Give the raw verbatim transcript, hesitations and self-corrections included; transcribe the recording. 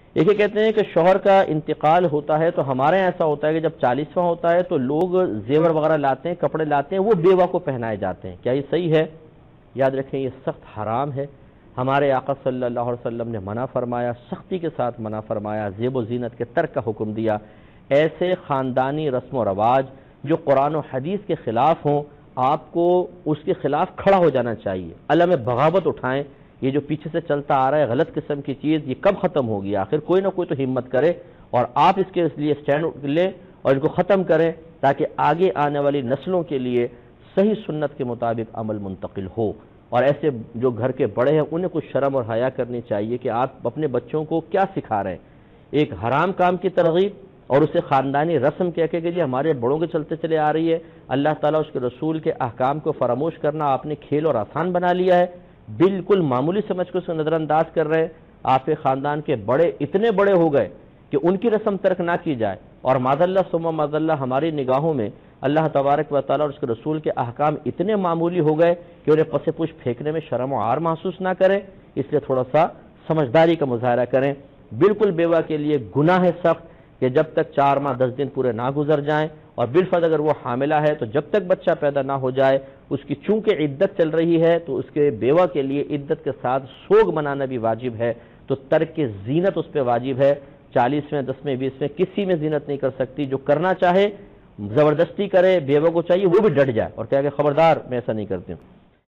ایک یہ کہتے ہیں کہ شوہر کا انتقال ہوتا ہے تو ہمارے یہاں ایسا ہوتا ہے کہ جب چالیسواں ہوتا ہے تو لوگ زیور وغیرہ لاتے ہیں، کپڑے لاتے ہیں، وہ بیوہ کو پہنائے جاتے ہیں، کیا یہ صحیح ہے؟ یاد رکھیں یہ سخت حرام ہے۔ ہمارے آقا صلی اللہ علیہ وسلم نے منع فرمایا، سختی کے ساتھ منع فرمایا، زیب و زینت کے ترک کا حکم دیا۔ ایسے خاندانی رسم و رواج جو قرآن و حدیث کے خلاف ہوں، آپ کو اس کے خلاف کھڑا ہو جانا چاہیے، علم بغاوت اٹھائیں۔ یہ جو پیچھے سے چلتا آ رہا ہے غلط قسم کی چیز، یہ کب ختم ہوگی؟ آخر کوئی نہ کوئی تو ہمت کرے اور آپ اس کے لیے سٹینڈ لیں اور اس کو ختم کریں، تاکہ آگے آنے والی نسلوں کے لیے صحیح سنت کے مطابق عمل منتقل ہو۔ اور ایسے جو گھر کے بڑے ہیں انہیں کچھ شرم اور حیا کرنی چاہیے کہ آپ اپنے بچوں کو کیا سکھا رہے ہیں، ایک حرام کام کی ترغیب اور اسے خاندانی رسم کہہ کے کہ جی ہمارے بڑوں کے چلتے چلے آ رہی ہے، اللہ تعالیٰ اس کے رسول کے احکام کو فراموش کرنا آپ نے کھیل اور آسان بنا لیا ہے، بالکل معمولی سمجھ کے اسے نظر انداز کر رہے ہیں۔ آپ کے خاندان کے بڑے اتنے بڑے ہو گئے کہ ان کی رسم ترک نہ کی جائے، اور معاذ اللہ ثم معاذ اللہ ہماری نگاہوں میں اللہ تبارک و تعالیٰ اور اس کے رسول کے احکام اتنے معمولی ہو گئے کہ انہیں پس پوش پھینکنے میں شرم و عار محسوس نہ کریں۔ اس لیے تھوڑا سا سمجھداری کا مظاہرہ کریں۔ بالکل بیوہ کے لیے گناہ ہے سخت کہ جب تک چار ماہ دس دن پورے نہ گزر جائیں، اور بالفرض اگر وہ حاملہ ہے تو جب تک بچہ پیدا نہ ہو جائے، اس کی چونکہ عدت چل رہی ہے تو اس کے بیوہ کے لیے عدت کے ساتھ سوگ منانا بھی واجب ہے، تو ترک زینت اس پہ واجب ہے۔ چالیس میں، دس میں، بیس میں کسی میں زینت نہیں کر سکتی۔ جو کرنا چاہے زبردستی کرے، بیوہ کو چاہیے وہ بھی ڈٹ جائے اور کہے کہ خبردار میں ایسا نہیں کرتی ہوں۔